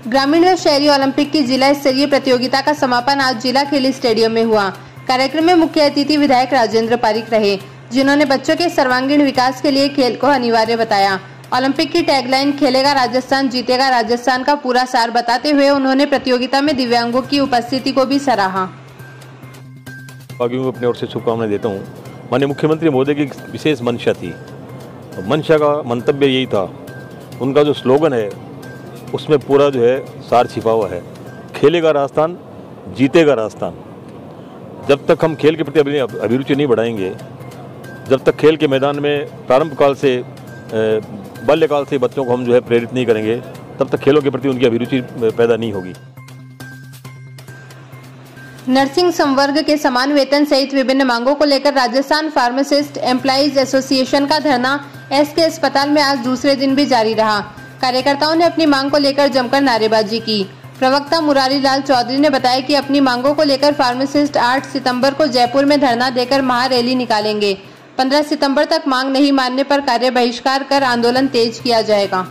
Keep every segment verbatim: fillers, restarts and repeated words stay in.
ग्रामीण व शहरी ओलंपिक की जिला स्तरीय प्रतियोगिता का समापन आज जिला खेल स्टेडियम में हुआ। कार्यक्रम में मुख्य अतिथि विधायक राजेंद्र पारिक रहे, जिन्होंने बच्चों के सर्वांगीण विकास के लिए खेल को अनिवार्य बताया। ओलंपिक की टैगलाइन खेलेगा राजस्थान जीतेगा राजस्थान का पूरा सार बताते हुए उन्होंने प्रतियोगिता में दिव्यांगों की उपस्थिति को भी सराहा। अपनी ओर से शुभकामनाएं देता हूँ। माननीय मुख्यमंत्री महोदय की विशेष मंशा थी, मंशा का मंतव्य यही था, उनका जो स्लोगन है उसमें पूरा जो है सार छिपा हुआ है, खेलेगा राजस्थान जीतेगा राजस्थान। जब तक हम खेल के प्रति अभिरुचि नहीं बढ़ाएंगे, जब तक खेल के मैदान में प्रारंभ काल से बाल्यकाल से बच्चों को हम जो है प्रेरित नहीं करेंगे, तब तक खेलों के प्रति उनकी अभिरुचि पैदा नहीं होगी। नर्सिंग संवर्ग के समान वेतन सहित विभिन्न मांगों को लेकर राजस्थान फार्मासिस्ट एम्प्लॉइज एसोसिएशन का धरना एस के अस्पताल में आज दूसरे दिन भी जारी रहा। कार्यकर्ताओं ने अपनी मांग को लेकर जमकर नारेबाजी की। प्रवक्ता मुरारी लाल चौधरी ने बताया कि अपनी मांगों को लेकर फार्मासिस्ट आठ सितंबर को जयपुर में धरना देकर महारैली निकालेंगे। पंद्रह सितंबर तक मांग नहीं मानने पर कार्य बहिष्कार कर आंदोलन तेज किया जाएगा।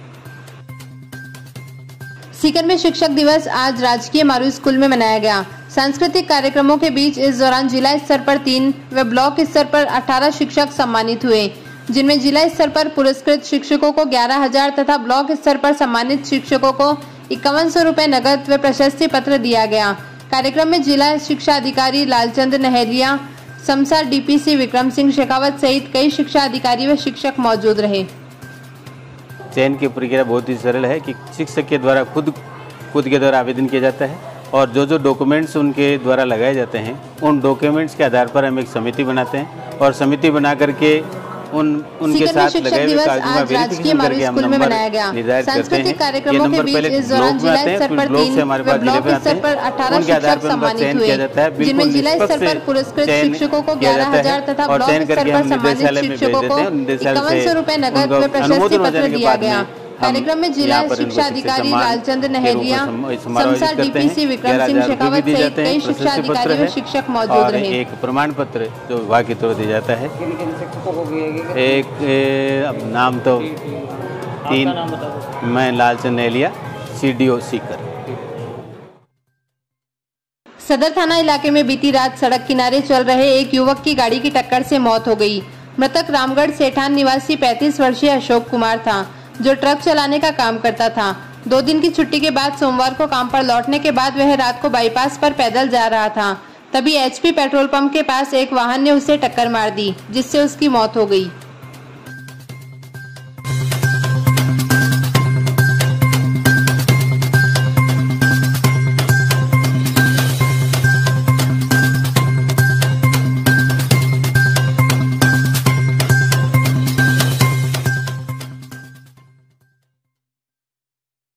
सीकर में शिक्षक दिवस आज राजकीय मारू स्कूल में मनाया गया। सांस्कृतिक कार्यक्रमों के बीच इस दौरान जिला स्तर पर तीन व ब्लॉक स्तर पर अठारह शिक्षक सम्मानित हुए, जिनमें जिला स्तर पर पुरस्कृत शिक्षकों को ग्यारह हजार तथा ब्लॉक स्तर पर सम्मानित शिक्षकों को इक्यावन सौ रूपए नकद व प्रशस्ति पत्र दिया गया। कार्यक्रम में जिला शिक्षा अधिकारी लालचंद नहरिया, समसा डीपीसी विक्रम सिंह शेखावत सहित कई शिक्षा अधिकारी व शिक्षक मौजूद रहे। चयन की प्रक्रिया बहुत ही सरल है कि शिक्षक के द्वारा खुद खुद के द्वारा आवेदन किया जाता है और जो जो डॉक्यूमेंट्स उनके द्वारा लगाए जाते हैं उन डॉक्यूमेंट्स के आधार पर हम एक समिति बनाते हैं और समिति बना करके उन उनके साथ लगाए हुए कागजों का वेरिफिकेशन करके हम नंबर निर्धारित करते हैं। ये नंबर पहले ब्लॉक में आते हैं, फिर ब्लॉक से हमारे पास जिले में आते हैं, उनके आधार पर उनका चयन किया जाता है। बिल्कुल निष्पक्ष चयन किया जाता है और चयन करके हम निदेशालय में भेज देते हैं। निदेशालय से उनका अनुमोदन हो जाने के बाद में कार्यक्रम में जिला शिक्षा अधिकारी लालचंद नहरिया, समसा डीपीसी विक्रम सिंह शेखावत सहित कई शिक्षा अधिकारी व शिक्षक मौजूद रहे। एक प्रमाण पत्र जो विभाग की तरफ दिया जाता है। एक अब नाम तो तीन, मैं लालचंद नहरिया, सीडीओ सीकर। सदर थाना इलाके में बीती रात सड़क किनारे चल रहे एक युवक की गाड़ी की टक्कर से मौत हो गई। मृतक रामगढ़ सेठान निवासी पैंतीस वर्षीय अशोक कुमार था, जो ट्रक चलाने का काम करता था। दो दिन की छुट्टी के बाद सोमवार को काम पर लौटने के बाद वह रात को बाईपास पर पैदल जा रहा था, तभी एचपी पेट्रोल पंप के पास एक वाहन ने उसे टक्कर मार दी, जिससे उसकी मौत हो गई।